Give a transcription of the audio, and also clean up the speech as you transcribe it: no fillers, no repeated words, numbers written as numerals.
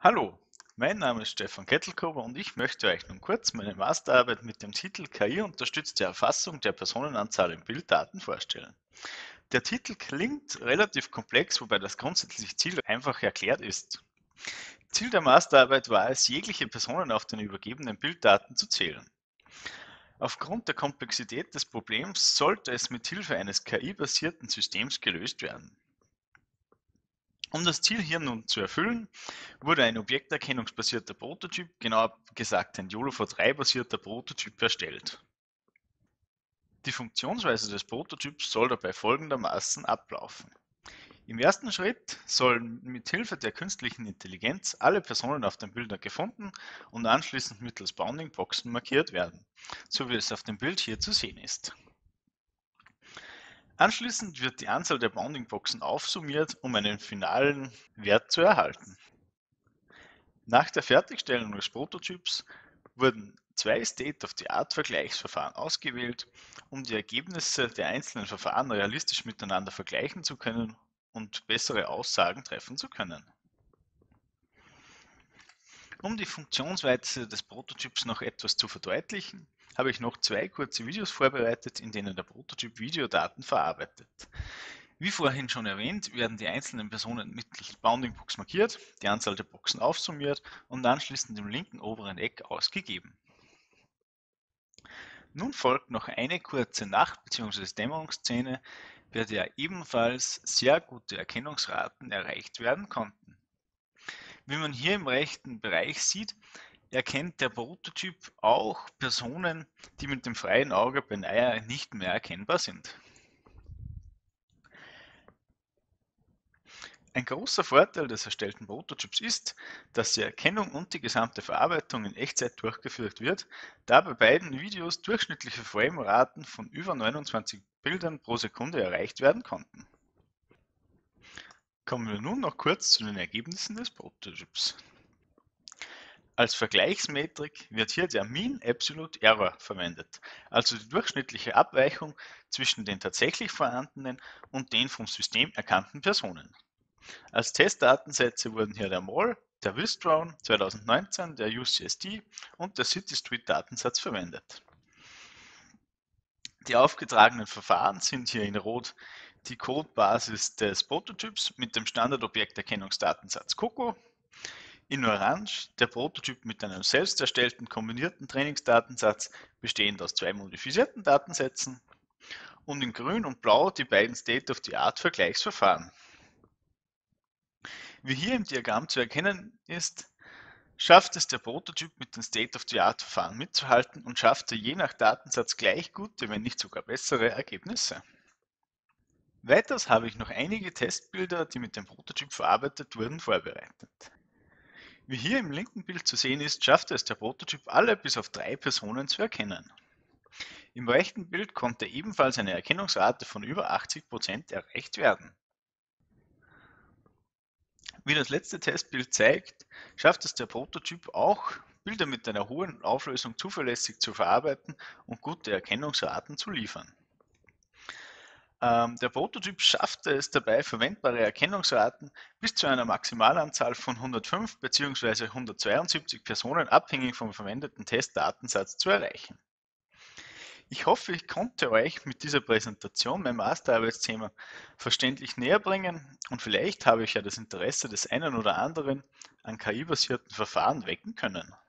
Hallo, mein Name ist Stefan Kettelkober und ich möchte euch nun kurz meine Masterarbeit mit dem Titel KI-unterstützte Erfassung der Personenanzahl in Bilddaten vorstellen. Der Titel klingt relativ komplex, wobei das grundsätzliche Ziel einfach erklärt ist. Ziel der Masterarbeit war es, jegliche Personen auf den übergebenen Bilddaten zu zählen. Aufgrund der Komplexität des Problems sollte es mit Hilfe eines KI-basierten Systems gelöst werden. Um das Ziel hier nun zu erfüllen, wurde ein objekterkennungsbasierter Prototyp, genauer gesagt ein YOLOv3-basierter Prototyp erstellt. Die Funktionsweise des Prototyps soll dabei folgendermaßen ablaufen. Im ersten Schritt sollen mit Hilfe der künstlichen Intelligenz alle Personen auf dem Bildern gefunden und anschließend mittels Bounding-Boxen markiert werden, so wie es auf dem Bild hier zu sehen ist. Anschließend wird die Anzahl der Bounding-Boxen aufsummiert, um einen finalen Wert zu erhalten. Nach der Fertigstellung des Prototyps wurden zwei State-of-the-Art-Vergleichsverfahren ausgewählt, um die Ergebnisse der einzelnen Verfahren realistisch miteinander vergleichen zu können und bessere Aussagen treffen zu können. Um die Funktionsweise des Prototyps noch etwas zu verdeutlichen, habe ich noch zwei kurze Videos vorbereitet, in denen der Prototyp Videodaten verarbeitet. Wie vorhin schon erwähnt, werden die einzelnen Personen mittels Bounding Box markiert, die Anzahl der Boxen aufsummiert und anschließend im linken oberen Eck ausgegeben. Nun folgt noch eine kurze Nacht- bzw. Dämmerungsszene, bei der ebenfalls sehr gute Erkennungsraten erreicht werden konnten. Wie man hier im rechten Bereich sieht, erkennt der Prototyp auch Personen, die mit dem freien Auge beinahe nicht mehr erkennbar sind. Ein großer Vorteil des erstellten Prototyps ist, dass die Erkennung und die gesamte Verarbeitung in Echtzeit durchgeführt wird, da bei beiden Videos durchschnittliche Frame-Raten von über 29 Bildern pro Sekunde erreicht werden konnten. Kommen wir nun noch kurz zu den Ergebnissen des Prototyps. Als Vergleichsmetrik wird hier der Mean Absolute Error verwendet, also die durchschnittliche Abweichung zwischen den tatsächlich vorhandenen und den vom System erkannten Personen. Als Testdatensätze wurden hier der MOL, der Wistron 2019, der UCSD und der CityStreet-Datensatz verwendet. Die aufgetragenen Verfahren sind hier in Rot die Codebasis des Prototyps mit dem Standardobjekterkennungsdatensatz COCO, in Orange der Prototyp mit einem selbst erstellten kombinierten Trainingsdatensatz bestehend aus zwei modifizierten Datensätzen und in Grün und Blau die beiden State-of-the-Art-Vergleichsverfahren. Wie hier im Diagramm zu erkennen ist, schafft es der Prototyp mit den State-of-the-Art-Verfahren mitzuhalten und schaffte je nach Datensatz gleich gute, wenn nicht sogar bessere Ergebnisse. Weiters habe ich noch einige Testbilder, die mit dem Prototyp verarbeitet wurden, vorbereitet. Wie hier im linken Bild zu sehen ist, schaffte es der Prototyp alle bis auf 3 Personen zu erkennen. Im rechten Bild konnte ebenfalls eine Erkennungsrate von über 80% erreicht werden. Wie das letzte Testbild zeigt, schafft es der Prototyp auch, Bilder mit einer hohen Auflösung zuverlässig zu verarbeiten und gute Erkennungsraten zu liefern. Der Prototyp schaffte es dabei, verwendbare Erkennungsraten bis zu einer Maximalanzahl von 105 bzw. 172 Personen abhängig vom verwendeten Testdatensatz zu erreichen. Ich hoffe, ich konnte euch mit dieser Präsentation mein Masterarbeitsthema verständlich näher bringen und vielleicht habe ich ja das Interesse des einen oder anderen an KI-basierten Verfahren wecken können.